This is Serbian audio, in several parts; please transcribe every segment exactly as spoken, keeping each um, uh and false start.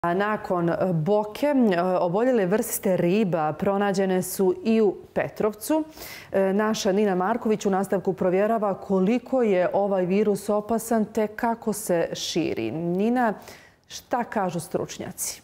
Nakon boke, oboljele vrste riba pronađene su i u Petrovcu. Naša Nina Marković u nastavku provjerava koliko je ovaj virus opasan te kako se širi. Nina, šta kažu stručnjaci?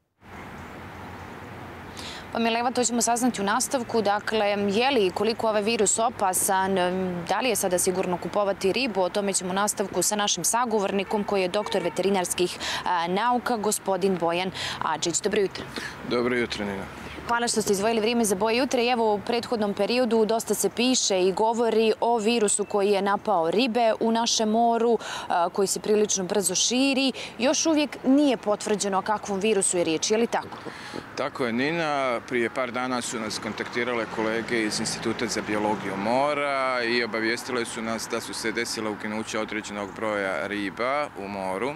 Pa Mileva, to ćemo saznati u nastavku. Dakle, je li koliko ovaj virus opasan, da li je sada sigurno kupovati ribu? O tome ćemo u nastavku sa našim sagovornikom koji je doktor veterinarskih nauka, gospodin Bojan Adžić. Dobro jutro. Dobro jutro, Nina. Hvala što ste izdvojili vrijeme za Boje jutra. Evo, u prethodnom periodu dosta se piše i govori o virusu koji je napao ribe u našem moru, koji se prilično brzo širi. Još uvijek nije potvrđeno o kakvom virusu je riječ. Je li tako? Tako je, Nina. Prije par dana su nas kontaktirale kolege iz Instituta za biologiju mora i obavijestile su nas da su se desile ukinuća određenog broja riba u moru.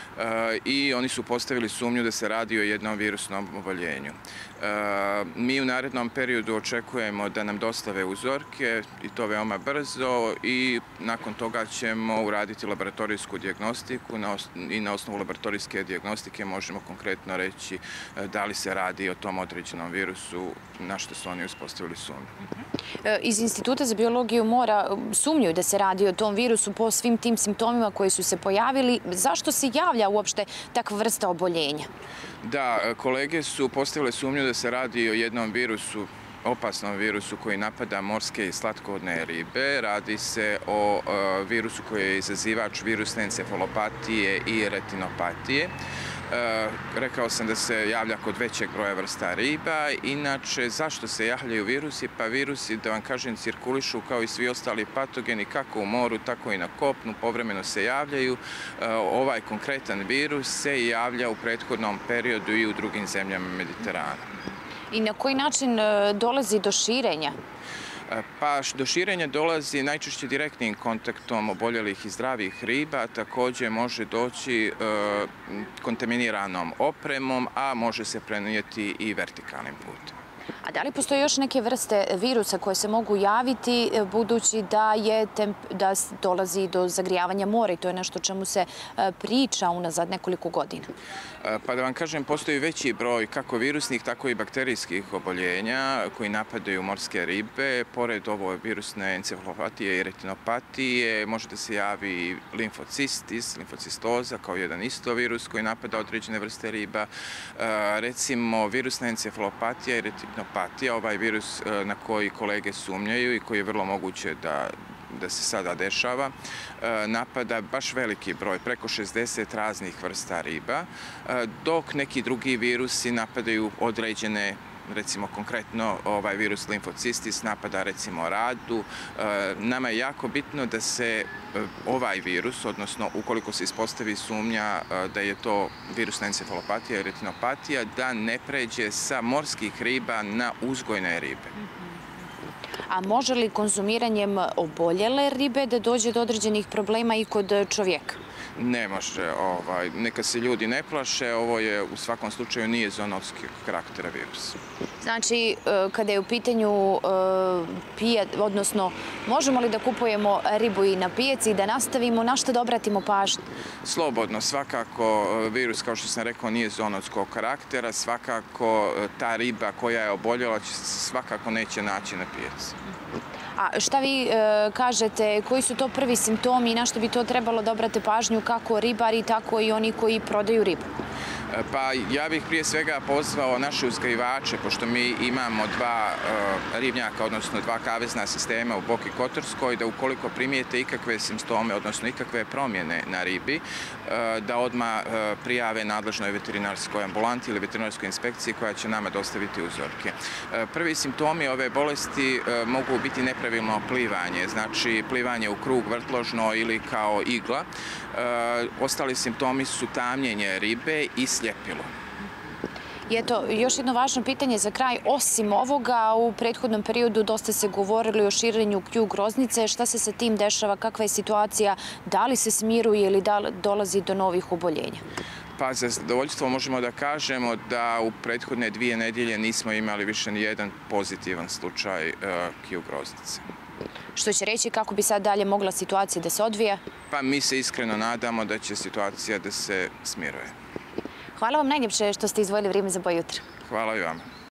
I oni su postavili sumnju da se radi o jednom virusnom oboljenju. Mi u narednom periodu očekujemo da nam dostave uzorke i to veoma brzo i nakon toga ćemo uraditi laboratorijsku dijagnostiku i na osnovu laboratorijske dijagnostike možemo konkretno reći da li se radi o tom određenom virusu na što su oni uspostavili sumnju. Iz Instituta za biologiju mora sumnjuju da se radi o tom virusu po svim tim simptomima koji su se pojavili. Zašto se javlja uopšte takva vrsta oboljenja? Da, kolege su postavile sumnju da se radi o jednom virusu, opasnom virusu koji napada morske i slatkovodne ribe. Radi se o virusu koji je izazivač virusne encefalopatije i retinopatije. Rekao sam da se javlja kod većeg broja vrsta riba. Inače, zašto se javljaju virusi? Pa virusi, da vam kažem, cirkulišu kao i svi ostali patogeni, kako u moru, tako i na kopnu, povremeno se javljaju. Ovaj konkretan virus se javlja u prethodnom periodu i u drugim zemljama Mediterana. I na koji način dolazi do širenja? Pa do širenja dolazi najčešće direktnim kontaktom oboljelih i zdravih riba, također može doći kontaminiranom opremom, a može se prenijeti i vertikalnim putem. A da li postoje još neke vrste virusa koje se mogu javiti budući da je da dolazi do zagrijavanja mora i to je nešto o čemu se priča unazad nekoliko godina? Pa da vam kažem, postoji veći broj kako virusnih, tako i bakterijskih oboljenja koji napadaju morske ribe. Pored ovo virusne encefalopatije i retinopatije može da se javi limfocistis, limfocistoza kao jedan isto virus koji napada određene vrste riba. Recimo, virusna encefalopatija i retinopatija, ovaj virus na koji kolege sumnjaju i koji je vrlo moguće da da se sada dešava, napada baš veliki broj, preko šezdeset raznih vrsta riba, dok neki drugi virusi napadaju određene, recimo konkretno ovaj virus limfocistis napada recimo radu. Nama je jako bitno da se ovaj virus, odnosno ukoliko se ispostavi sumnja da je to virusna encefalopatija i retinopatija, da ne pređe sa morskih riba na uzgojne ribe. A može li konzumiranjem oboljele ribe da dođe do određenih problema i kod čovjeka? Ne može. Neka se ljudi ne plaše. Ovo je u svakom slučaju nije zoonoskog karaktera virus. Znači, kada je u pitanju pijac, odnosno možemo li da kupujemo ribu i na pijaci i da nastavimo, na što da obratimo pažnju? Slobodno. Svakako virus, kao što sam rekao, nije zoonoskog karaktera. Svakako ta riba koja je oboljela svakako neće naći na pijaci. A šta vi kažete, koji su to prvi simptomi i na što bi to trebalo da obrate pažnju kako ribari, tako i oni koji prodaju ribu? Pa ja bih prije svega pozvao naše uzgajivače, pošto mi imamo dva ribnjaka, odnosno dva kavezna sistema u Boki Kotorskoj, da ukoliko primijete ikakve simptome, odnosno ikakve promjene na ribi, da odmah prijave nadležnoj veterinarskoj ambulanti ili veterinarskoj inspekciji koja će nama dostaviti uzorke. Prvi simptomi ove bolesti mogu biti nepravilno plivanje, znači plivanje u krug vrtložno ili kao igla. Ostali simptomi su tamnjenje ribe i sljepilo. I eto, još jedno važno pitanje za kraj. Osim ovoga, u prethodnom periodu dosta se govorili o širenju klju groznice. Šta se sa tim dešava? Kakva je situacija? Da li se smiruje ili da dolazi do novih oboljenja? Pa za zadovoljstvo možemo da kažemo da u prethodne dvije nedjelje nismo imali više ni jedan pozitivan slučaj klju groznice. Što će reći kako bi sad dalje mogla situacija da se odvija? Pa mi se iskreno nadamo da će situacija da se smiruje. Hvala vam najljepše što ste izdvojili vrijeme za Boje jutra. Hvala i vama.